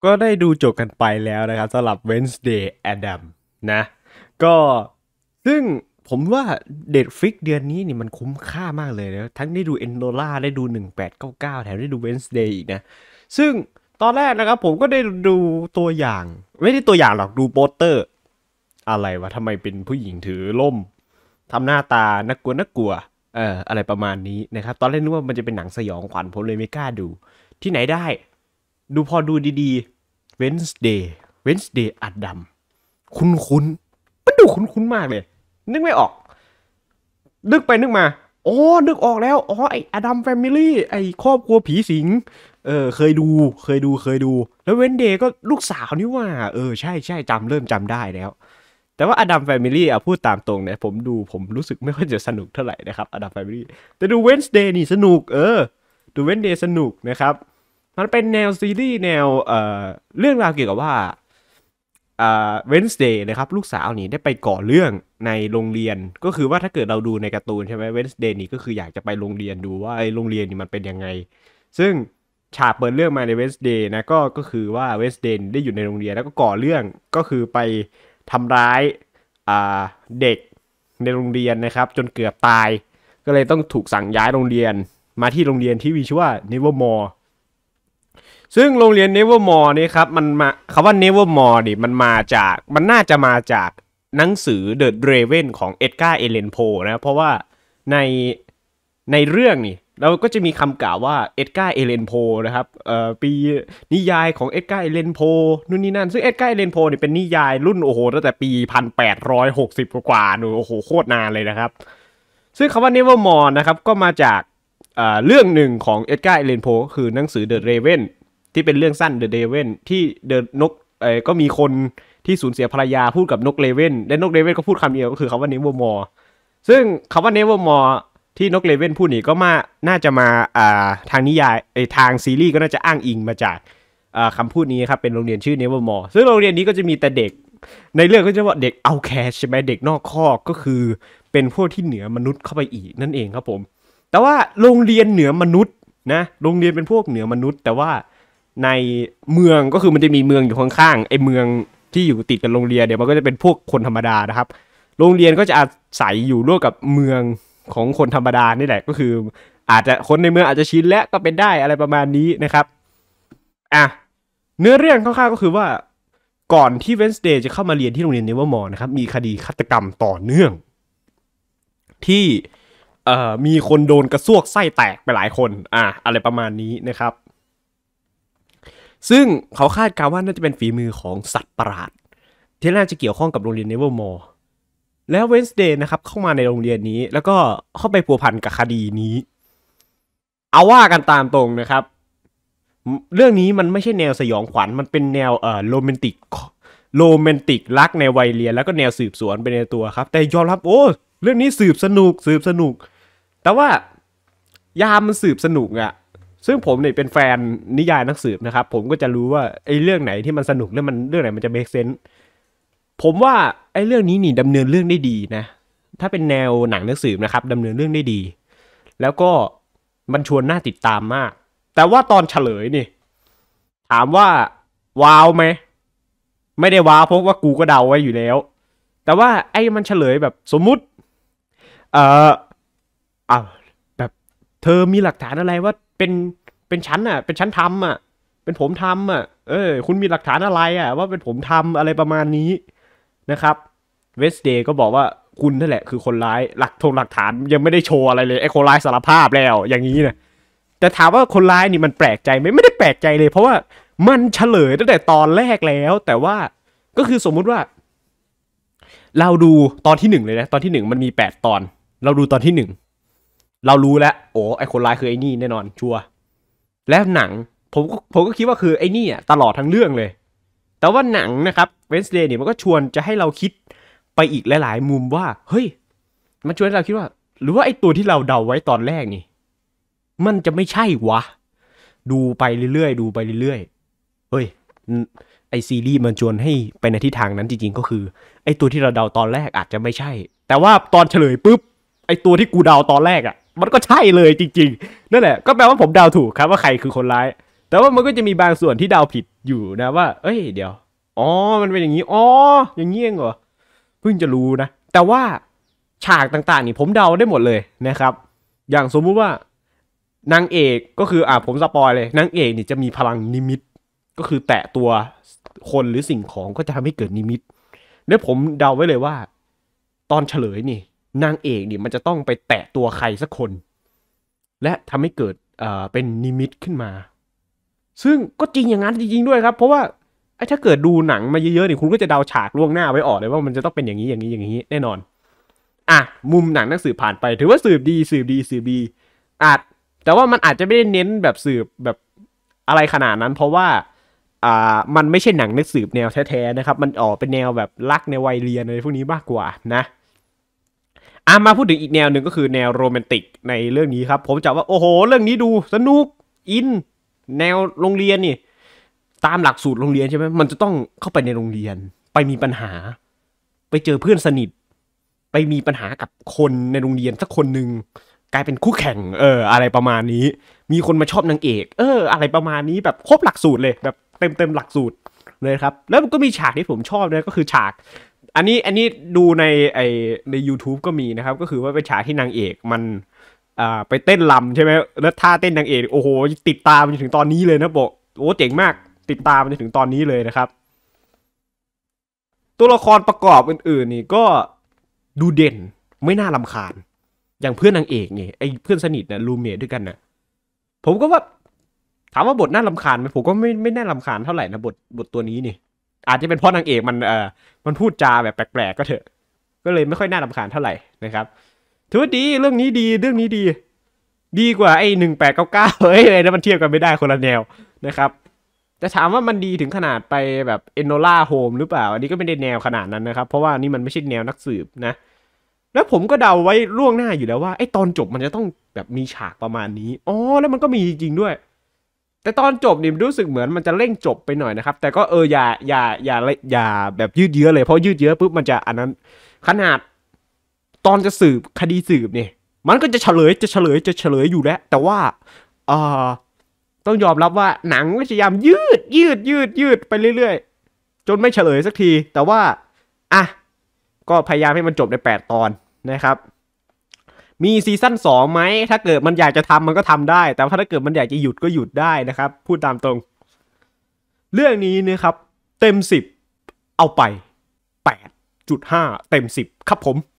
ก็ได้ดูจบกันไปแล้วนะครับสำหรับ Wednesday Adam นะก็ซึ่งผมว่าเด็ดฟิกเดือนนี้นี่มันคุ้มค่ามากเลยนะทั้งได้ดู Enola ได้ดู1899แถมได้ดู Wednesday อีกนะซึ่งตอนแรกนะครับผมก็ได้ดูตัวอย่างไม่ได้ตัวอย่างหรอกดูโปสเตอร์อะไรวะทำไมเป็นผู้หญิงถือล่มทำหน้าตาน่ากลัวอะไรประมาณนี้นะครับตอนแรกนึกว่ามันจะเป็นหนังสยองขวัญผมเลยไม่กล้าดูที่ไหนได้ดูพอดูดีๆ Wednesday อัดดำคุ้นมันดูคุ้นมากเลยนึกไม่ออกนึกไปนึกมานึกออกแล้วไออดัมแฟมิลี่ไอครอบครัวผีสิงเคยดูแล้วเวนเดย์ก็ลูกสาวนี่ว่าใช่เริ่มจำได้แล้วแต่ว่าอดัมแฟมิลี่พูดตามตรงเนี่ยผมรู้สึกไม่ค่อยจะสนุกเท่าไหร่นะครับอดัมแฟมิลี่แต่ดูเวนเดย์นี่สนุกดูเวนเดย์สนุกนะครับมันเป็นแนวซีรีส์แนวเรื่องราวเกี่ยวกับว่าเวนส์เดย์นะครับลูกสาวนี่ได้ไปก่อเรื่องในโรงเรียนก็คือว่าถ้าเกิดเราดูในการ์ตูนใช่ไหมเวนส์เดย์นี่ก็คืออยากจะไปโรงเรียนดูว่าไอ้โรงเรียนนี่มันเป็นยังไงซึ่งฉากเปิดเรื่องมาในเวนส์เดย์นะก็คือว่าเวนส์เดย์ได้อยู่ในโรงเรียนแล้วก็ก่อเรื่องก็คือไปทำร้ายเด็กในโรงเรียนนะครับจนเกือบตายก็เลยต้องถูกสั่งย้ายโรงเรียนมาที่โรงเรียนที่มีชื่อว่า Nevermoreซึ่งโรงเรียน Nevermore นี่ครับมันมาคำว่า Nevermore นี่มันน่าจะมาจากหนังสือ The Raven ของเอ็ดการ์ เอเลน โพนะเพราะว่าในเรื่องนี่เราก็จะมีคำกล่าวว่าเอ็ดการ์ เอเลน โพนะครับปีนิยายของเอ็ดการ์ เอเลน โพนู่นนี่นั่นซึ่งเอ็ดการ์ เอเลน โพนี่เป็นนิยายรุ่นตั้งแต่ปี1860กว่าโคตรนานเลยนะครับซึ่งคำว่า Nevermore นะครับก็มาจากเรื่องหนึ่งของเอ็ดการ์ เอเลน โพคือหนังสือ The Ravenที่เป็นเรื่องสั้น The Raven ที่นกก็มีคนที่สูญเสียภรรยาพูดกับนกเลเว่นและนกเลเว่นก็พูดคำเดียวก็คือคำว่า Nevermore ซึ่งคำว่า Nevermore ที่นกเลเว่นพูดนี่ก็น่าจะมาทางนิยายทางซีรีส์ก็น่าจะอ้างอิงมาจากคำพูดนี้ครับเป็นโรงเรียนชื่อ Nevermore ซึ่งโรงเรียนนี้ก็จะมีแต่เด็กในเรื่องก็จะว่าเด็กเอาแคชใช่ไหมเด็กนอกคอกก็คือเป็นพวกที่เหนือมนุษย์เข้าไปอีกนั่นเองครับผมแต่ว่าโรงเรียนเหนือมนุษย์นะโรงเรียนเป็นพวกเหนือมนุษย์แต่ว่าในเมืองก็คือมันจะมีเมืองอยู่ข้างๆไอ้เมืองที่อยู่ติดกับโรงเรียนเดี๋ยวมันก็จะเป็นพวกคนธรรมดานะครับโรงเรียนก็จะอาศัยอยู่ร่วมกับเมืองของคนธรรมดานี่แหละก็คืออาจจะคนในเมืองอาจจะชินแล้วก็เป็นได้อะไรประมาณนี้นะครับเนื้อเรื่องคร่าวๆก็คือว่าก่อนที่เวนส์เดย์จะเข้ามาเรียนที่โรงเรียนเนเวอร์มอร์นะครับมีคดีฆาตกรรมต่อเนื่องที่มีคนโดนกระซวกไส้แตกไปหลายคนอะไรประมาณนี้นะครับซึ่งเขาคาดการณ์ว่าน่าจะเป็นฝีมือของสัตว์ประหลาดที่น่าจะเกี่ยวข้องกับโรงเรียนเนเวอร์มอร์แล้วเวนส์เดย์นะครับเข้ามาในโรงเรียนนี้แล้วก็เข้าไปพัวพันกับคดีนี้เอาว่ากันตามตรงนะครับเรื่องนี้มันไม่ใช่แนวสยองขวัญมันเป็นแนวโรแมนติกรักในวัยเรียนแล้วก็แนวสืบสวนไปในตัวครับแต่ยอมรับเรื่องนี้สืบสนุกแต่ว่ายามมันสืบสนุกซึ่งผมเนี่ยเป็นแฟนนิยายนักสืบนะครับผมก็จะรู้ว่าไอ้เรื่องไหนที่มันสนุกเรื่องไหนมันจะ make sense ผมว่าไอ้เรื่องนี้นี่ดำเนินเรื่องได้ดีนะถ้าเป็นแนวหนังนักสืบนะครับดำเนินเรื่องได้ดีแล้วก็มันชวนน่าติดตามมากแต่ว่าตอนเฉลยนี่ถามว่าว้าวไหมไม่ได้ว้าวเพราะว่ากูก็เดาไว้อยู่แล้วแต่ว่าไอ้มันเฉลยแบบสมมุติแบบเธอมีหลักฐานอะไรว่าเป็นฉันเป็นฉันทำเป็นผมทำคุณมีหลักฐานอะไรว่าเป็นผมทำอะไรประมาณนี้นะครับเวสเดย์ก็บอกว่าคุณนั่นแหละคือคนร้ายหลักฐานยังไม่ได้โชว์อะไรเลยไอ้คนร้ายสารภาพแล้วอย่างนี้นะแต่ถามว่าคนร้ายนี่มันแปลกใจไหมไม่ได้แปลกใจเลยเพราะว่ามันเฉลยตั้งแต่ตอนแรกแล้วแต่ว่าก็คือสมมุติว่าเราดูตอนที่1เลยนะตอนที่1มันมี8ตอนเราดูตอนที่1เรารู้แล้วไอ้คนร้ายคือไอ้นี่แน่นอนชัวร์แล้วหนังผมก็คิดว่าคือไอ้นี่ตลอดทั้งเรื่องเลยแต่ว่าหนังนะครับเวนส์เดย์เนี่ยมันก็ชวนจะให้เราคิดไปอีกหลายๆมุมว่าเฮ้ยมันชวนให้เราคิดว่าหรือว่าไอ้ตัวที่เราเดาไว้ตอนแรกนี่มันจะไม่ใช่วะดูไปเรื่อยเฮ้ยไอซีรีส์มันชวนให้ไปในทิศทางนั้นจริงๆก็คือไอตัวที่เราเดาตอนแรกอาจจะไม่ใช่แต่ว่าตอนเฉลยปุ๊บไอตัวที่กูเดาตอนแรกมันก็ใช่เลยจริงๆนั่นแหละก็แปลว่าผมเดาถูกครับว่าใครคือคนร้ายแต่แต่ว่ามันก็จะมีบางส่วนที่เดาผิดอยู่นะว่าเอ้ยเดี๋ยวอ๋อมันเป็นอย่างนี้อ๋ออย่างนี้เองเหรอเพิ่งจะรู้นะแต่ว่าฉากต่างๆนี่ผมเดาได้หมดเลยนะครับอย่างสมมุติว่านางเอกก็คือผมสปอยเลยนางเอกนี่จะมีพลังนิมิตก็คือแตะตัวคนหรือสิ่งของก็จะทำให้เกิดนิมิตแล้วผมเดาไว้เลยว่าตอนเฉลยนี่นางเอกนี่มันจะต้องไปแตะตัวใครสักคนและทำให้เกิดเป็นนิมิตขึ้นมาซึ่งก็จริงอย่างนั้นจริงๆด้วยครับเพราะว่าถ้าเกิดดูหนังมาเยอะๆนี่คุณก็จะเดาฉากล่วงหน้าไว้ออกเลยว่ามันจะต้องเป็นอย่างนี้อย่างนี้อย่างนี้แน่นอนมุมหนังนักสืบผ่านไปถือว่าสืบดีแต่ว่ามันอาจจะไม่ได้เน้นแบบสืบแบบอะไรขนาดนั้นเพราะว่ามันไม่ใช่หนังนักสืบแนวแท้ๆนะครับมันออกเป็นแนวแบบรักในวัยเรียนอะไรพวกนี้มากกว่านะมาพูดถึงอีกแนวหนึ่งก็คือแนวโรแมนติกในเรื่องนี้ครับผมจะว่าโอ้โหเรื่องนี้ดูสนุกอินแนวโรงเรียนนี่ตามหลักสูตรโรงเรียนใช่ไหมมันจะต้องเข้าไปในโรงเรียนไปมีปัญหาไปเจอเพื่อนสนิทไปมีปัญหากับคนในโรงเรียนสักคนหนึ่งกลายเป็นคู่แข่งอะไรประมาณนี้มีคนมาชอบนางเอกอะไรประมาณนี้แบบครบหลักสูตรเลยแบบเต็มหลักสูตรเลยครับแล้วก็มีฉากที่ผมชอบเลยก็คือฉากอันนี้ดูใน YouTube ก็มีนะครับก็คือว่าเป็นฉากที่นางเอกมันไปเต้นรำใช่ไหมแล้วท่าเต้นนางเอกโอ้โหติดตามจนถึงตอนนี้เลยนะบอกโอ้เจ๋งมากติดตามจนถึงตอนนี้เลยนะครับตัวละครประกอบอื่นๆนี่ก็ดูเด่นไม่น่ารำคาญอย่างเพื่อนนางเอกนี่ไอ้เพื่อนสนิทนะรูเมทด้วยกันนะผมก็ว่าถามว่าบทน่ารำคาญไหมผมก็ไม่น่ารำคาญเท่าไหร่นะบทตัวนี้นี่อาจจะเป็นเพราะนางเอกมันพูดจาแบบแปลกๆก็เถอะก็เลยไม่ค่อยน่ารำคาญเท่าไหร่นะครับถือว่าดีเรื่องนี้ดีกว่าไอ้1899เฮ้ยนะมันเทียบกันไม่ได้คนละแนวนะครับแต่ถามว่ามันดีถึงขนาดไปแบบเอนโนล่าโฮมหรือเปล่าอันนี้ก็ไม่ได้แนวขนาดนั้นนะครับเพราะว่านี่มันไม่ใช่แนวนักสืบนะแล้วผมก็เดาไว้ล่วงหน้าอยู่แล้วว่าไอ้ตอนจบมันจะต้องแบบมีฉากประมาณนี้อ๋อแล้วมันก็มีจริงด้วยแต่ตอนจบนี่รู้สึกเหมือนมันจะเร่งจบไปหน่อยนะครับแต่ก็อย่าแบบยืดเยื้อเลยเพราะยืดเยื้อปุ๊บมันจะอันนั้นขนาดตอนจะสืบคดีสืบเนี่ยมันก็จะเฉลยอยู่แล้วแต่ว่าต้องยอมรับว่าหนังพยายามยืดไปเรื่อยๆจนไม่เฉลยสักทีแต่ว่าก็พยายามให้มันจบใน8 ตอนนะครับมีซีซั่น2ไหมถ้าเกิดมันอยากจะทำมันก็ทำได้แต่ถ้าเกิดมันอยากจะหยุดก็หยุดได้นะครับพูดตามตรงเรื่องนี้นะครับเต็ม10เอาไป8.5เต็ม10ครับผม